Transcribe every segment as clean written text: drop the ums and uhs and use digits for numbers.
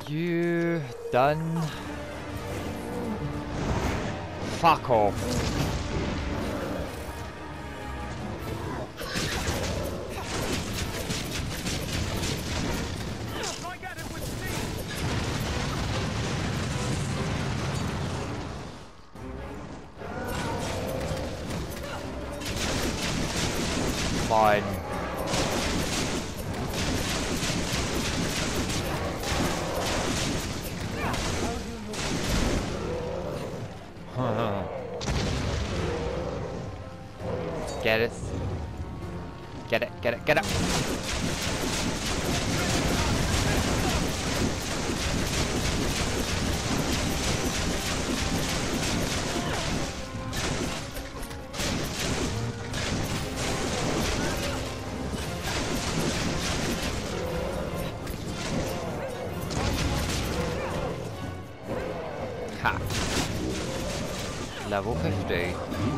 You done? Fuck off. Fine. Get it. Get it, get it, get it. Ha. Level 50.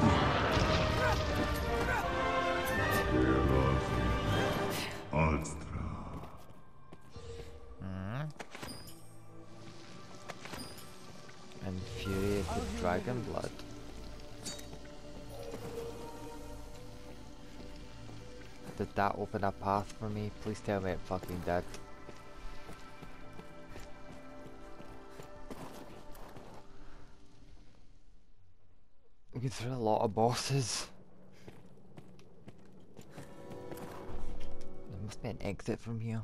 Infuriated dragon blood. Did that open a path for me? Please tell me it fucking did. We get through a lot of bosses. There must be an exit from here.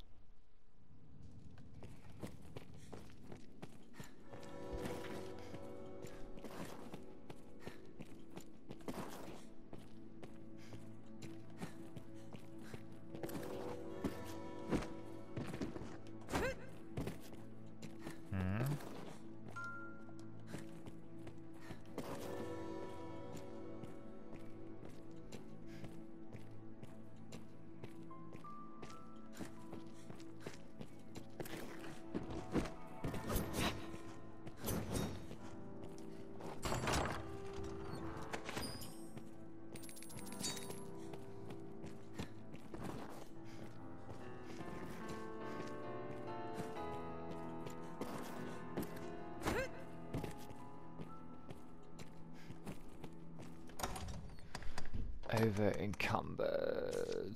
Over encumbered.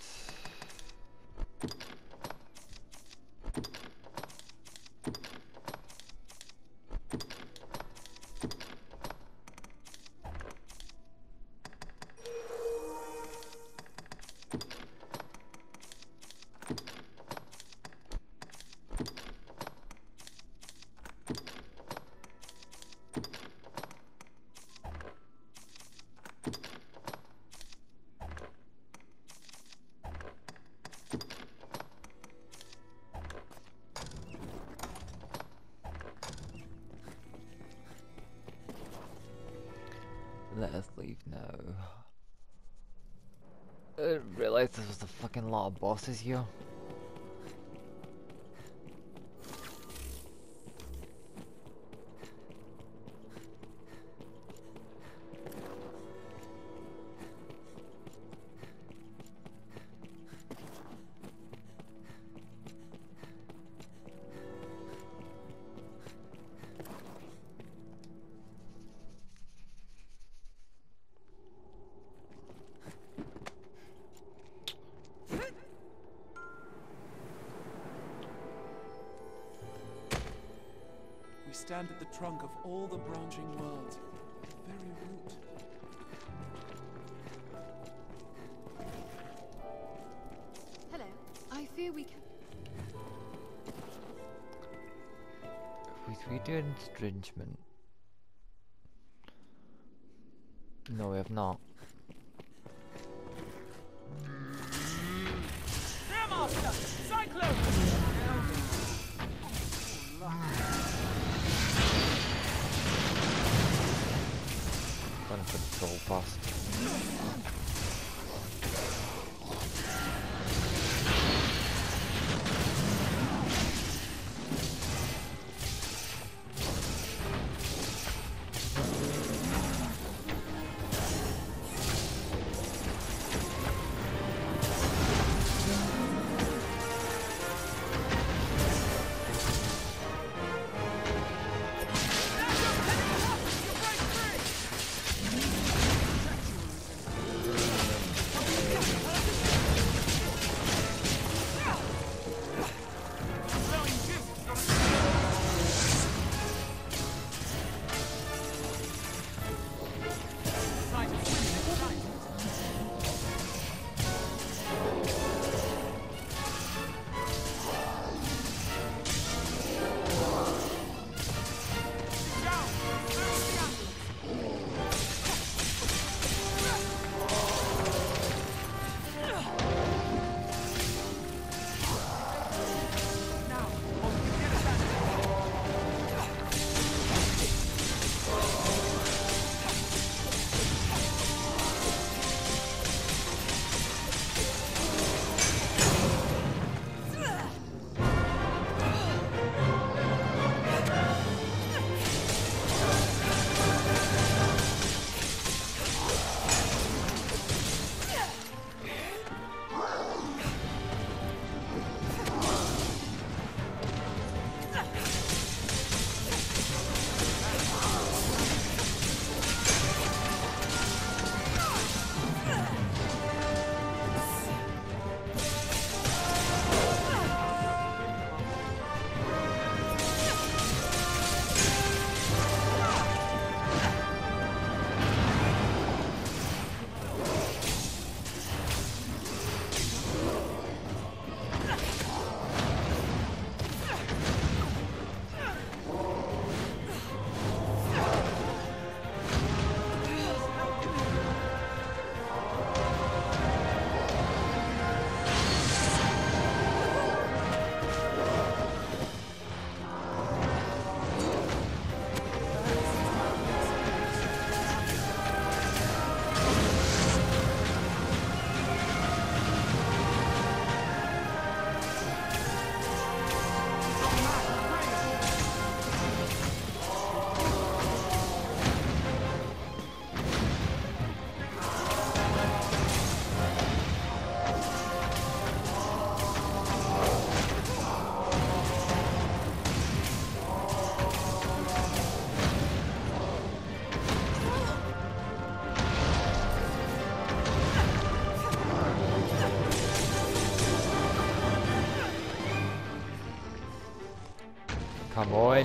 Let us leave now. I didn't realize there was a fucking lot of bosses here. We stand at the trunk of all the branching worlds, the very root. Hello. I fear we can. We do estrangement. No, we have not. Master! Cyclone! Gonna control fast. Come on.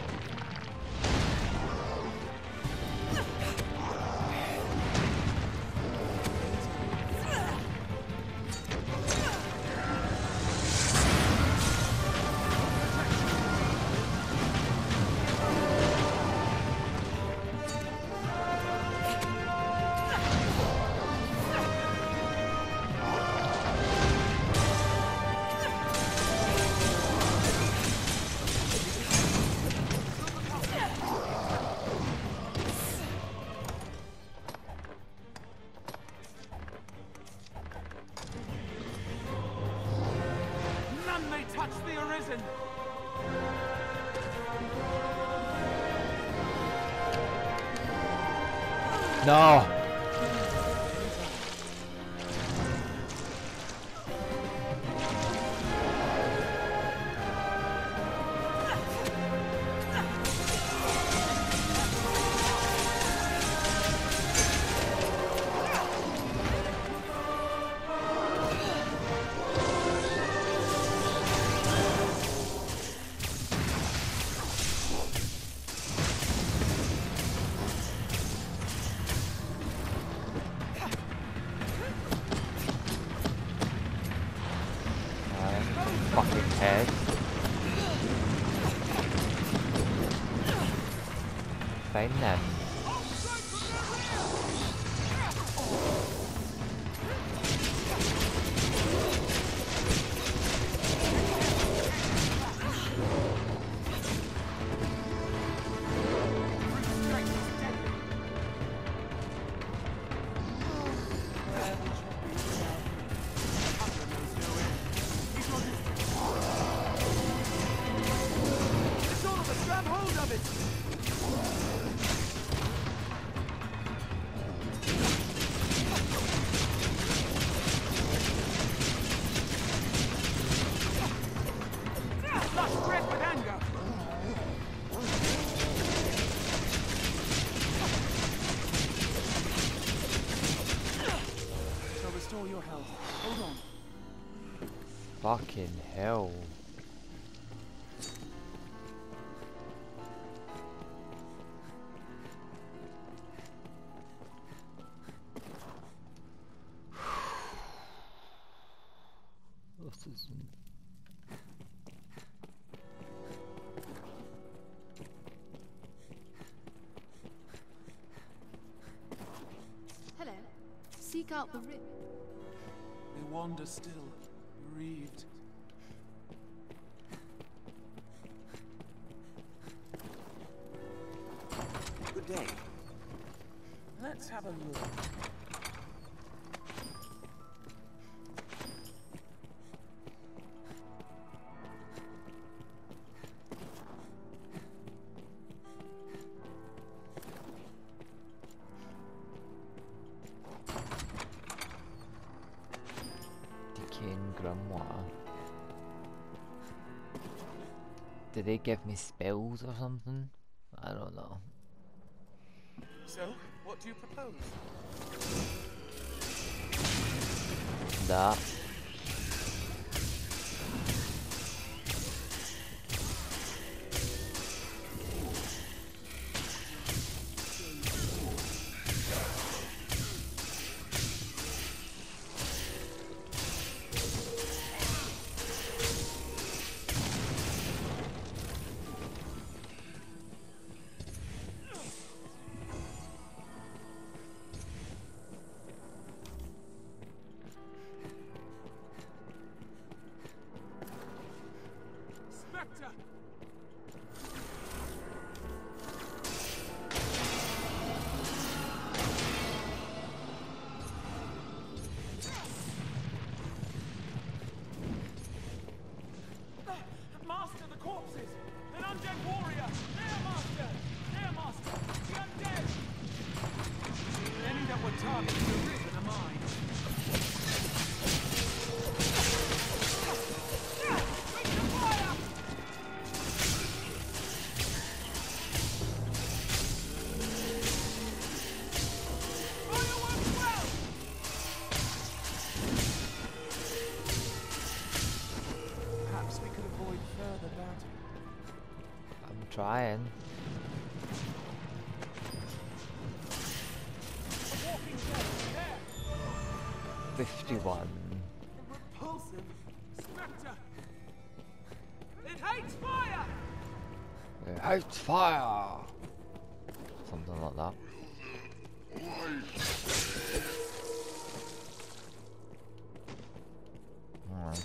None may touch the Arisen! No! Fucking head. Fine then. Restore your health. Hold on. Fucking hell. This is... Hello. Seek out the rip. They wander still, bereaved. Good day. Let's have a look. Decaying Grimoire. Did they give me spells or something? I don't know. So, what do you propose? That. Spectre! Master, the corpses! An undead warrior! There, Master! There, Master! The undead! Any that would target the Arisen are mine. Reach the fire! Trying. A walking dead. There. 51. Repulsive. Spectre. It hates fire! It hates fire! Something like that. Alright.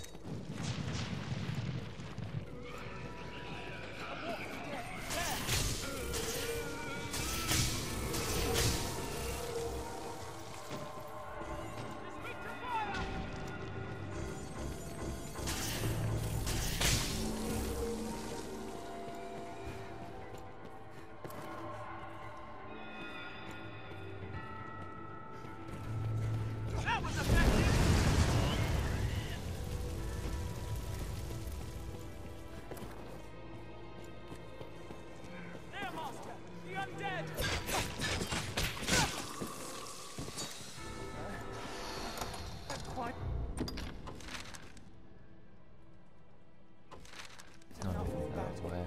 That was effective! There, Master! The undead! That's quite... No, that way.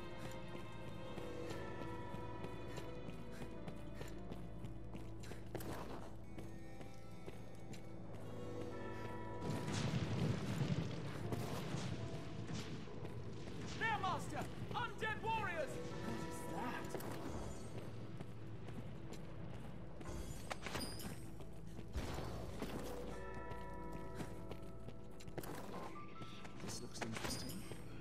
There, Master! Undead warriors! What is that? This looks interesting.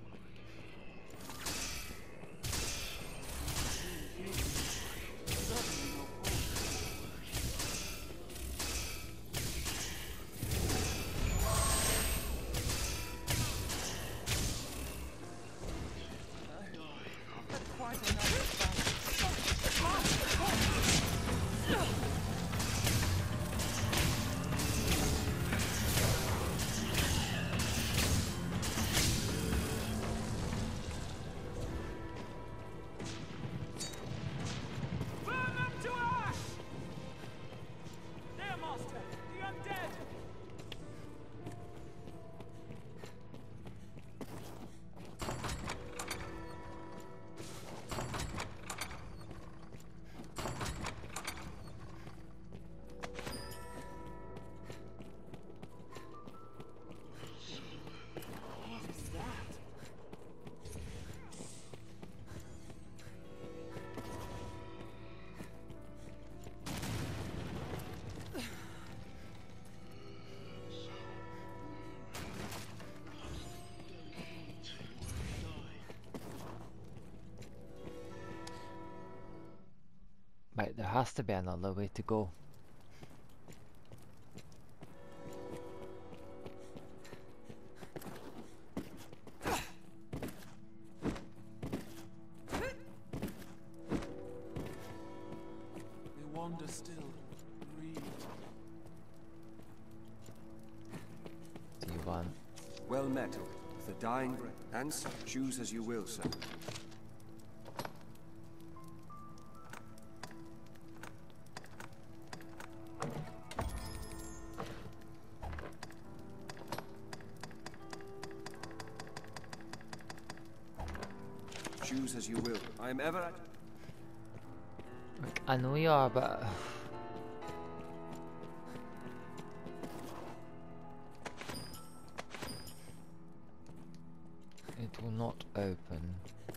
Certainly no That's quite enough. Burn them to ash! There, Master! The undead! What is that? Right, there has to be another way to go. They wander still, read. D1. Well met, with a dying breath. And so, choose as you will, sir. Choose as you will. I am ever at... Look, I know you are, but it will not open.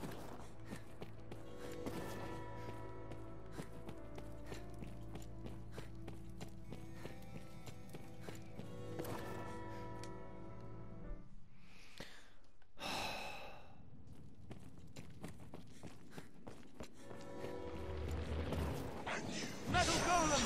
Metal Golem!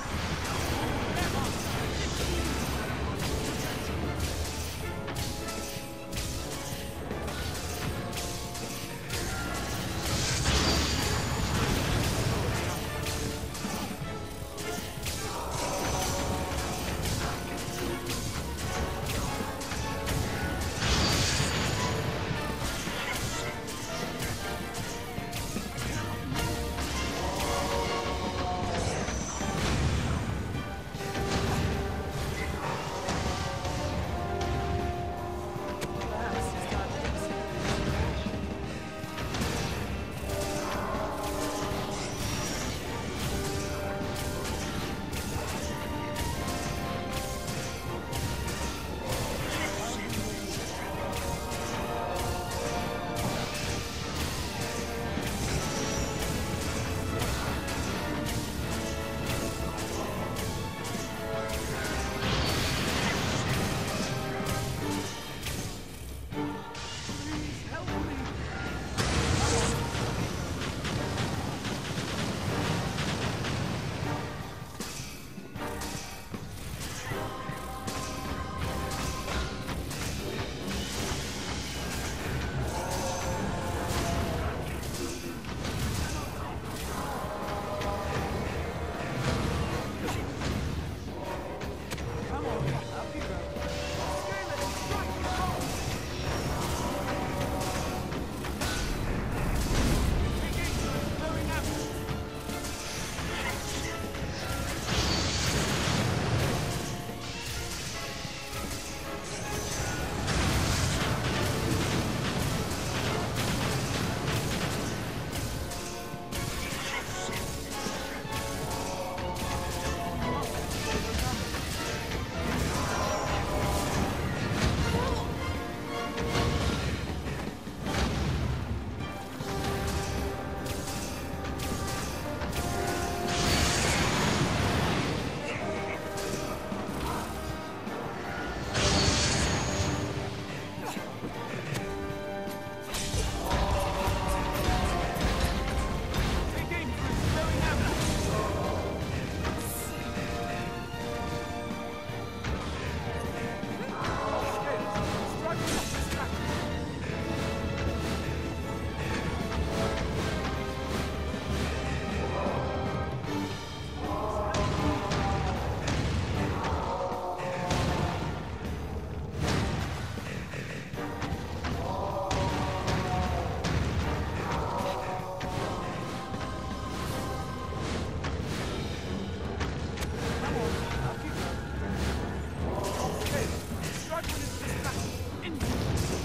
weapon is distracted. Into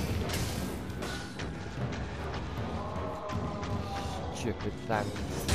Stupid things.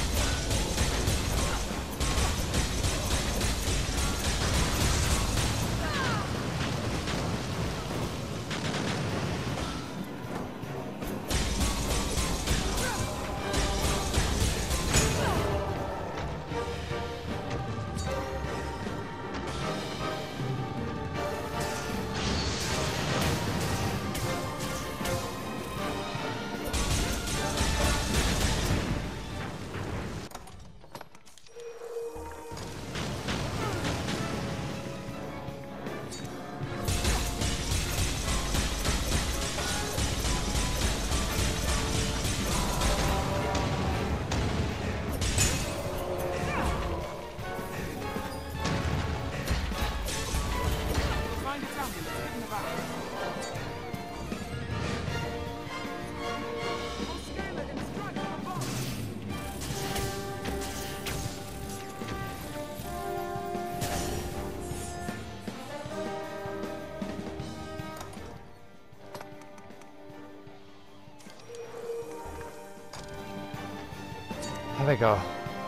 find its amulet hidden about. I'll scale it and strike from above. Here we go.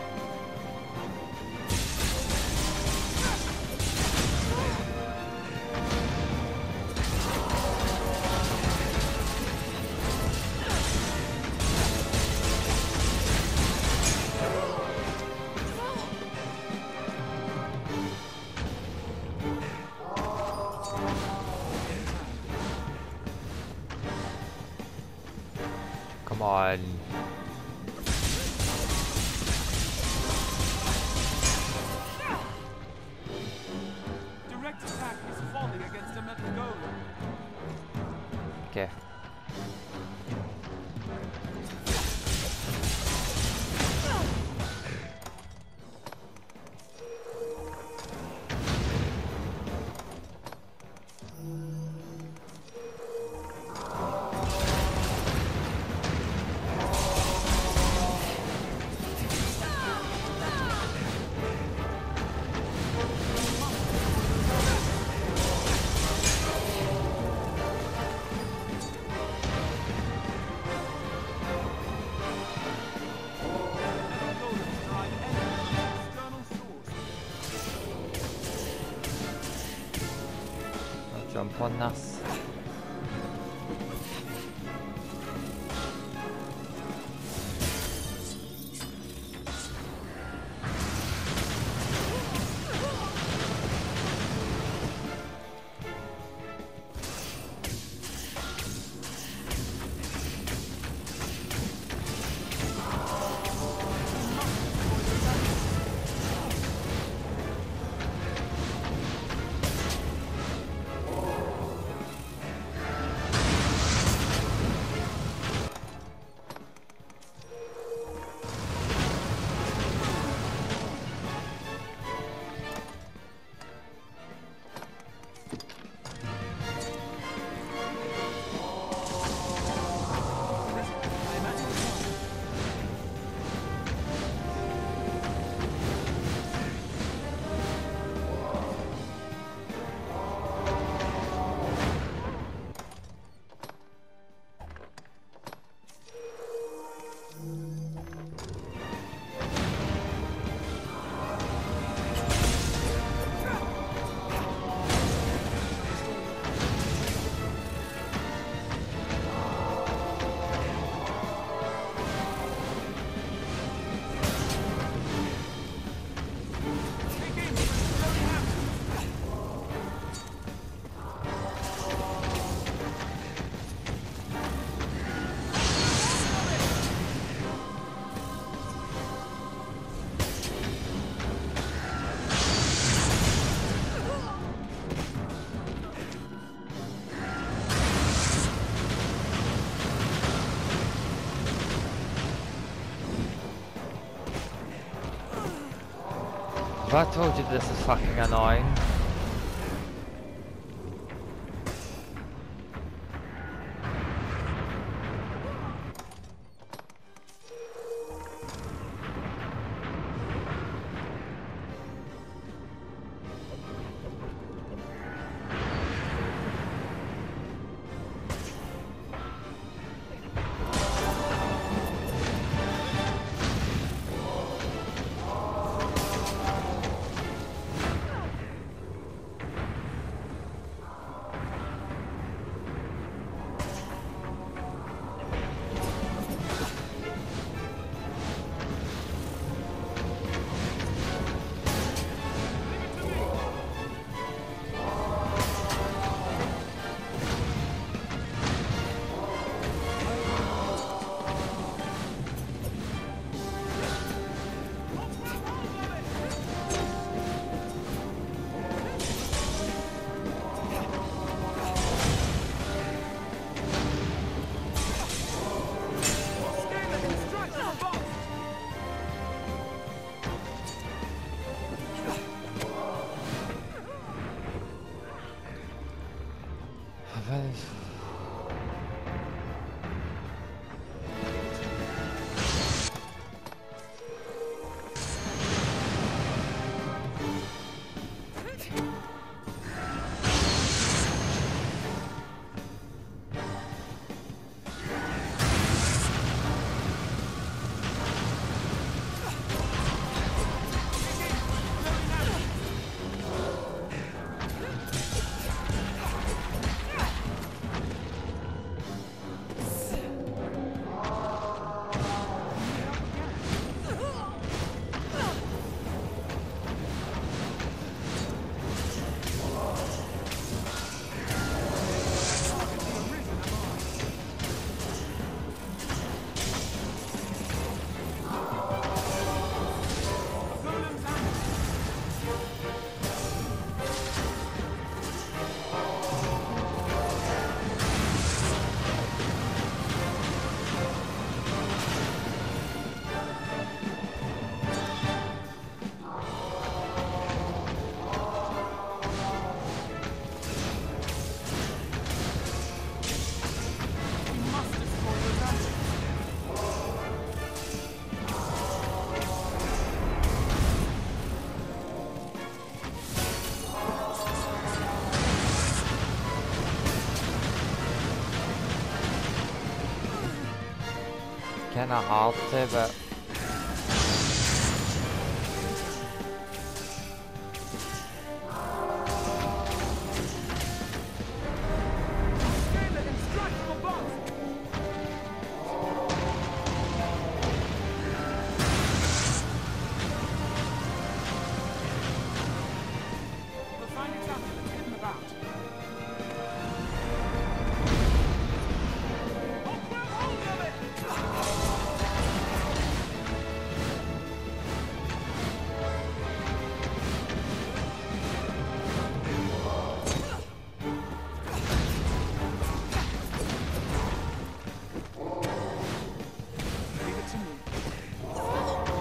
Come on. Direct attack is folly against a metal golem. Okay. Metal golems derive energy from external source. I'll jump on this. I imagine it's not. Take aim for its bloody hammer. Have I told you this is fucking annoying? Kinda hard to, but Scale it and strike from above! We'll find its amulet hidden about. Oh, grab hold of it! Leave it to me.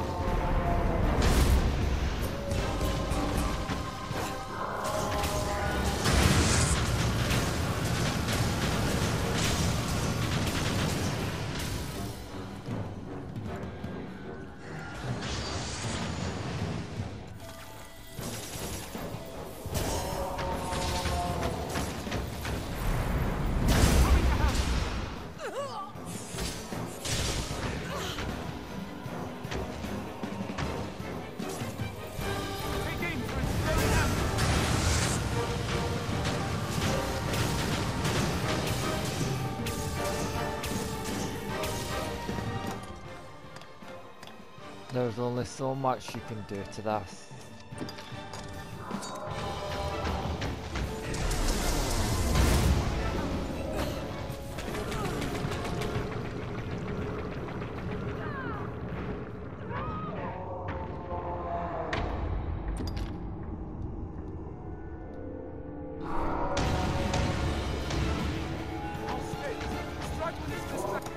Take aim for its glowing amulet. there's only so much you can do to this. All straight. Strike when it's distracted.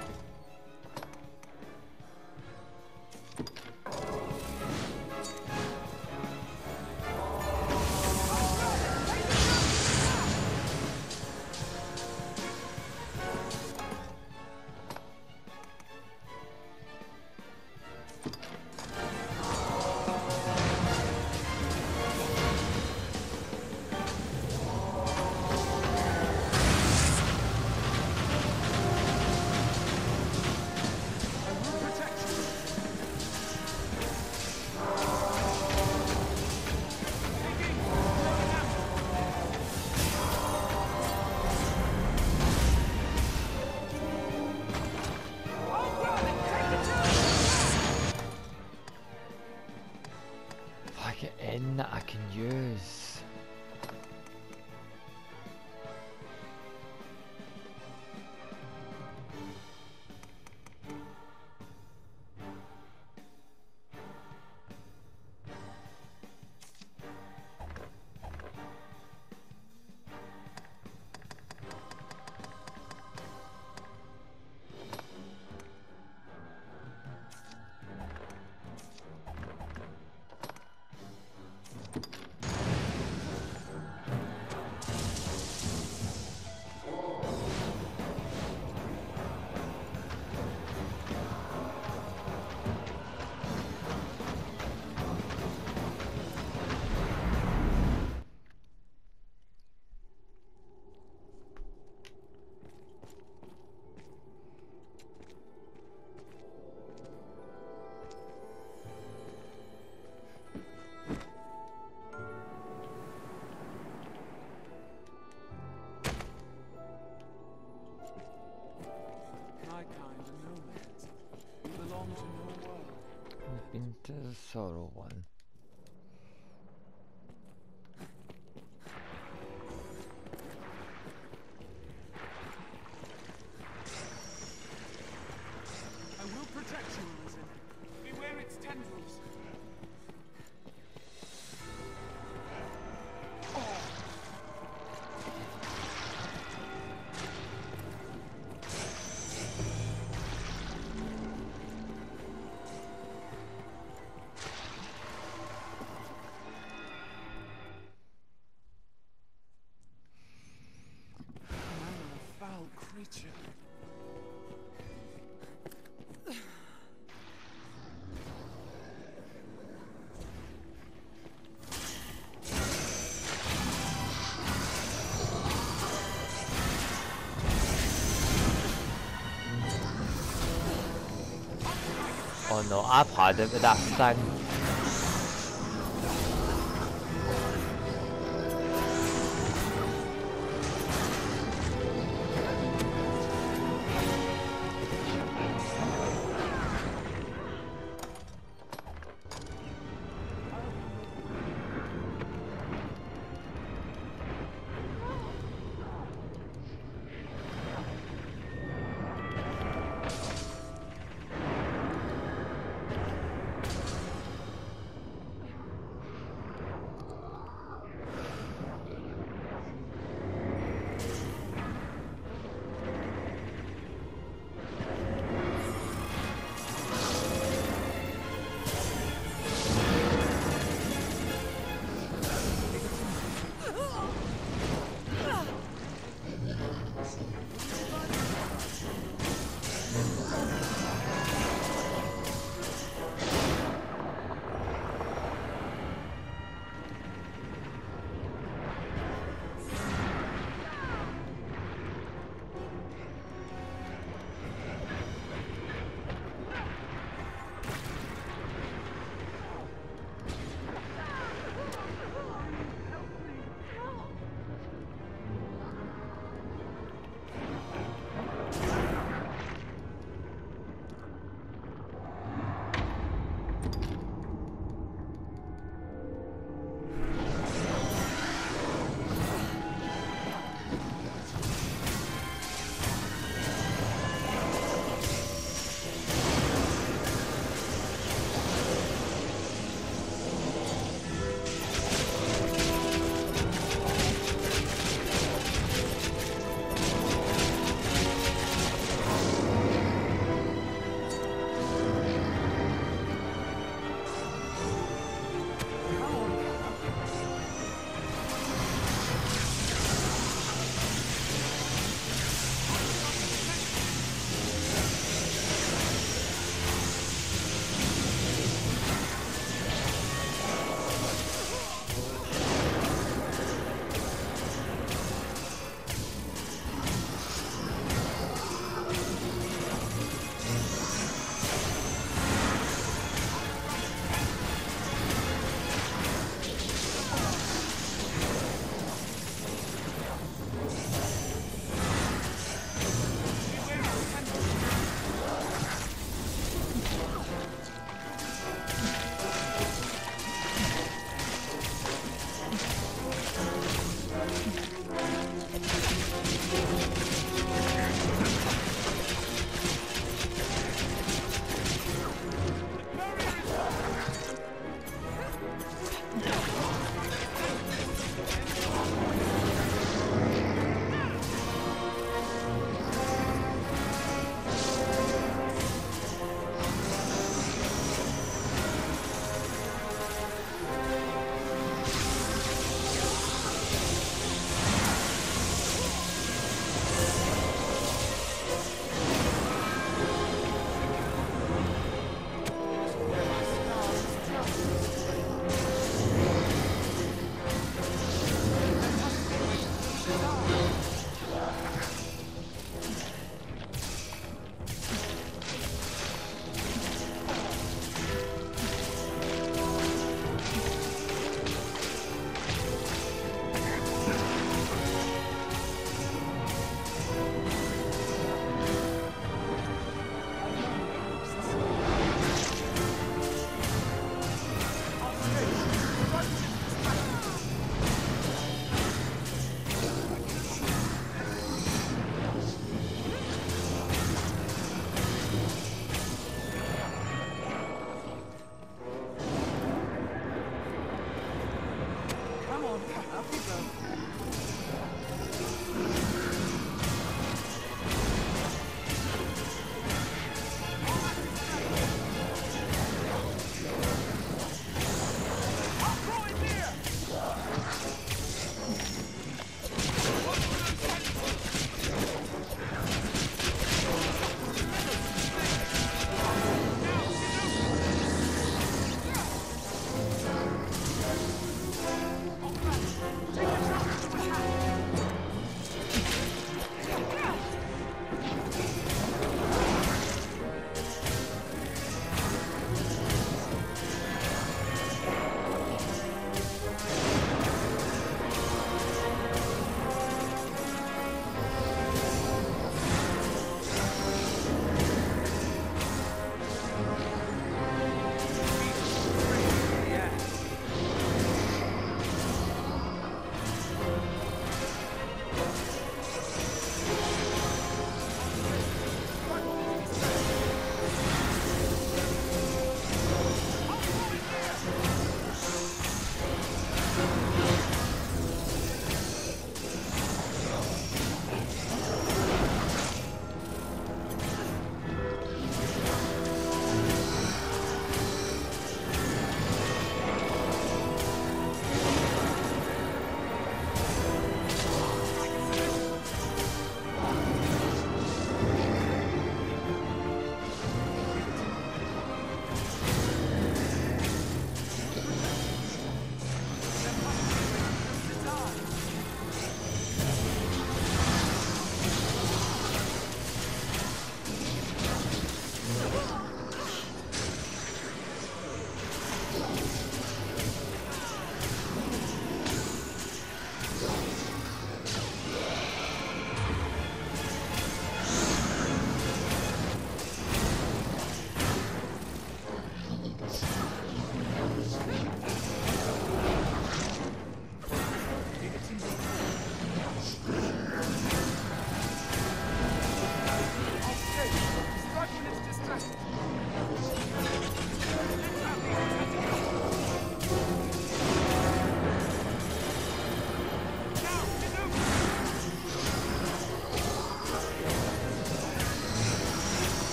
to your world. We've been to the Sorrow one. I will protect you, Arisen. Beware its tendrils. Foul creature. Oh no, I've had it with that thing.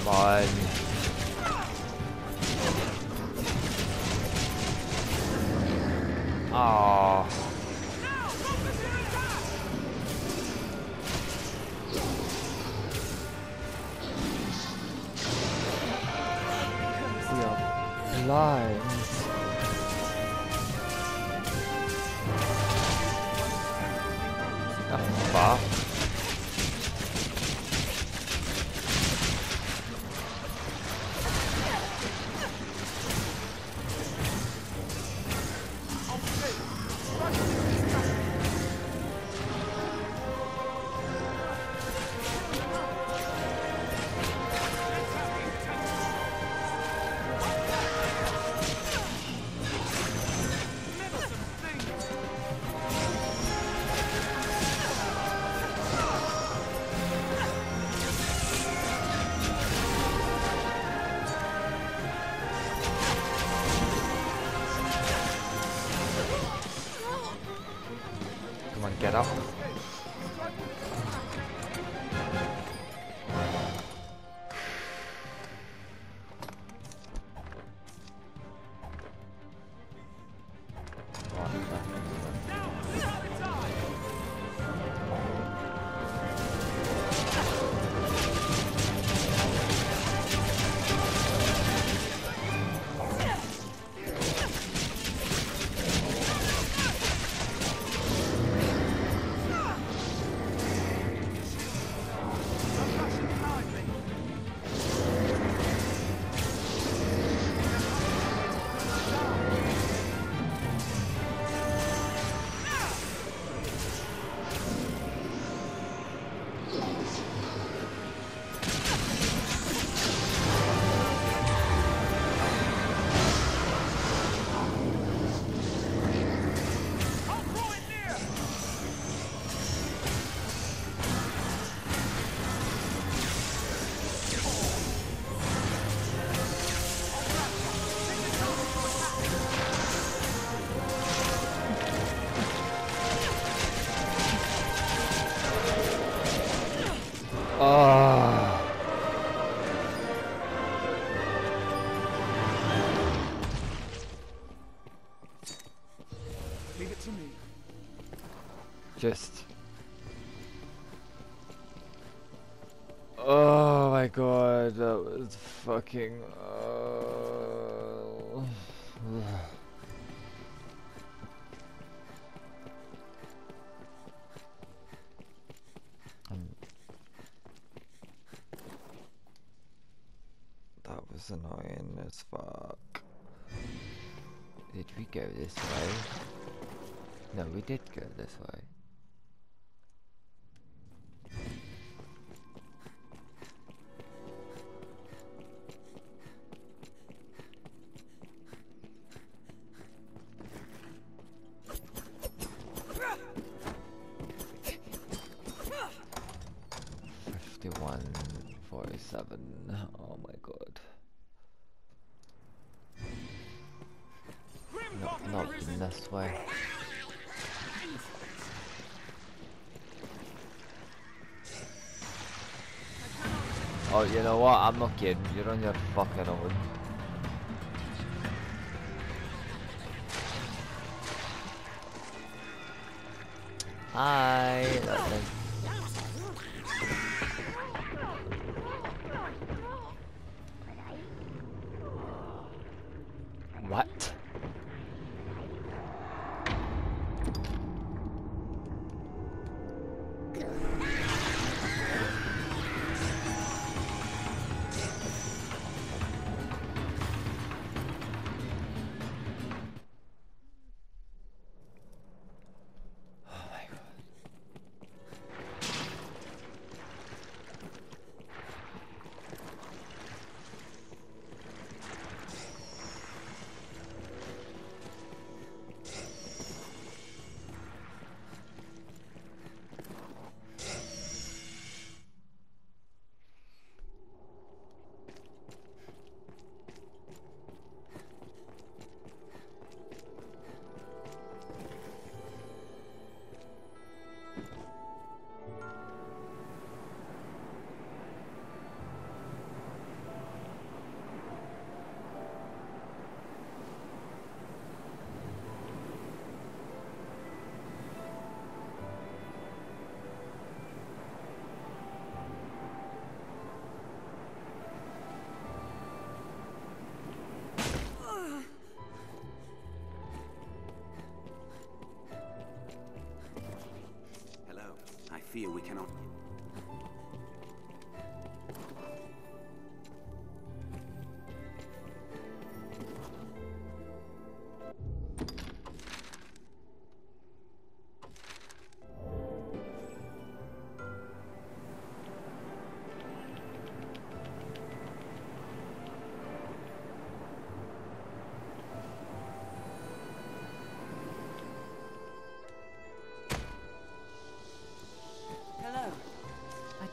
on. Oh. We are blind. That's far. Come on, get up. Leave it to me. Just. Oh my god, that was fucking. That was annoying as fuck. Did we go this way? No, we did go this way. Oh my god. Not in this way. Oh, you know what? I'm not kidding. You're on your fucking own. Hi. What?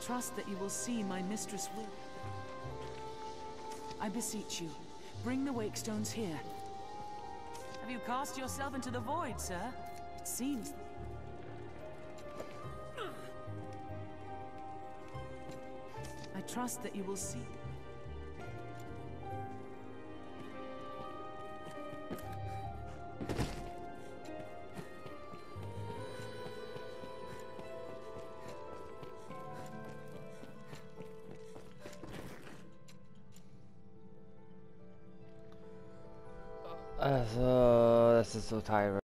trust that you will see my mistress will. I beseech you, bring the Wakestones here. Have you cast yourself into the void, sir? It seems... I trust that you will see... So, das ist so tiring.